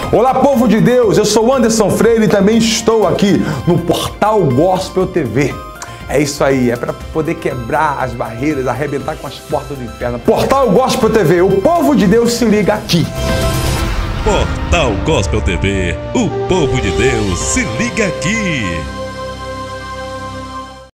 Olá, povo de Deus, eu sou Anderson Freire e também estou aqui no Portal Gospel TV. É isso aí, é para poder quebrar as barreiras, arrebentar com as portas do inferno. Portal Gospel TV, o povo de Deus se liga aqui. Portal Gospel TV, o povo de Deus se liga aqui.